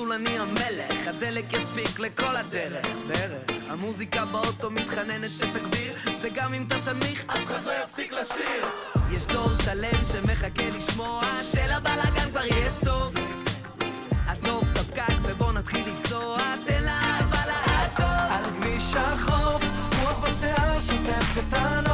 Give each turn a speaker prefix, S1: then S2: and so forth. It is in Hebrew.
S1: מול אני המלך, הדלק יספיק לכל הדרך. המוזיקה באוטו מתחננת שתגביר, וגם אם אתה תנמיך אף אחד לא יפסיק לשיר. יש דור שלם שמחכה לשמוע שלבלאגן כבר יהיה סוף. עזוב את הפקק ובוא נתחיל לנסוע, תן לאהבה לעקוב.
S2: על כביש החוף, רוח בשיער שוטף את הענן,